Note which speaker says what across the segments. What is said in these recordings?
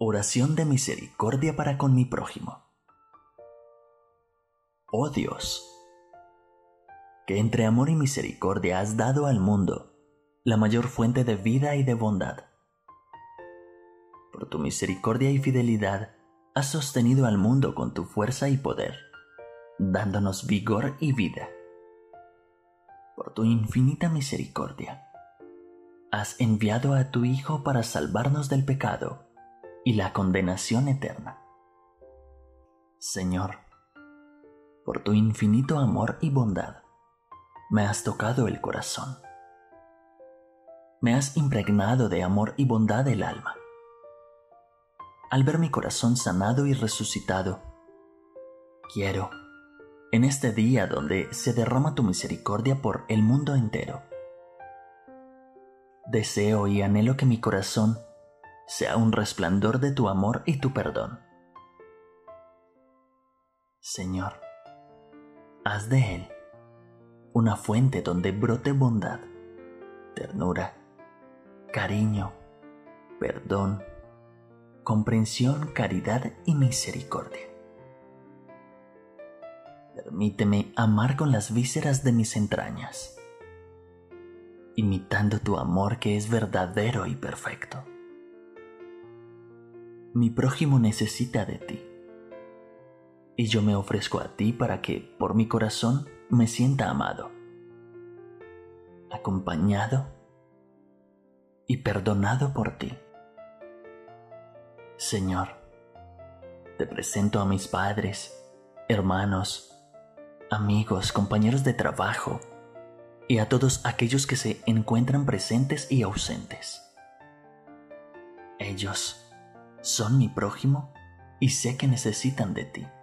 Speaker 1: Oración de misericordia para con mi prójimo. Oh Dios, que entre amor y misericordia has dado al mundo la mayor fuente de vida y de bondad. Por tu misericordia y fidelidad has sostenido al mundo con tu fuerza y poder, dándonos vigor y vida. Por tu infinita misericordia, has enviado a tu Hijo para salvarnos del pecado y la condenación eterna. Señor, por tu infinito amor y bondad, me has tocado el corazón. Me has impregnado de amor y bondad el alma. Al ver mi corazón sanado y resucitado, quiero, en este día donde se derrama tu misericordia por el mundo entero, deseo y anhelo que mi corazón sea un resplandor de tu amor y tu perdón. Señor, haz de él una fuente donde brote bondad, ternura, cariño, perdón, comprensión, caridad y misericordia. Permíteme amar con las vísceras de mis entrañas, imitando tu amor que es verdadero y perfecto. Mi prójimo necesita de ti, y yo me ofrezco a ti para que, por mi corazón, me sienta amado, acompañado y perdonado por ti. Señor, te presento a mis padres, hermanos, amigos, compañeros de trabajo y a todos aquellos que se encuentran presentes y ausentes. Ellos son mi prójimo y sé que necesitan de ti.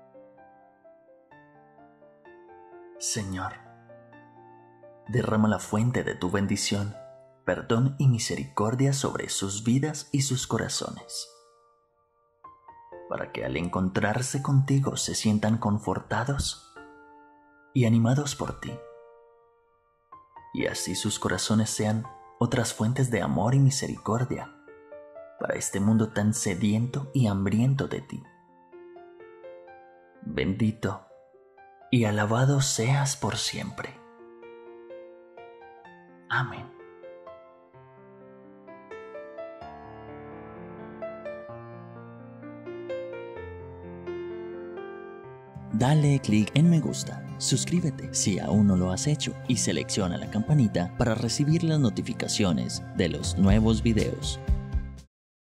Speaker 1: Señor, derrama la fuente de tu bendición, perdón y misericordia sobre sus vidas y sus corazones, para que al encontrarse contigo se sientan confortados y animados por ti, y así sus corazones sean otras fuentes de amor y misericordia para este mundo tan sediento y hambriento de ti. Bendito y alabado seas por siempre. Amén.
Speaker 2: Dale clic en me gusta, suscríbete si aún no lo has hecho y selecciona la campanita para recibir las notificaciones de los nuevos videos.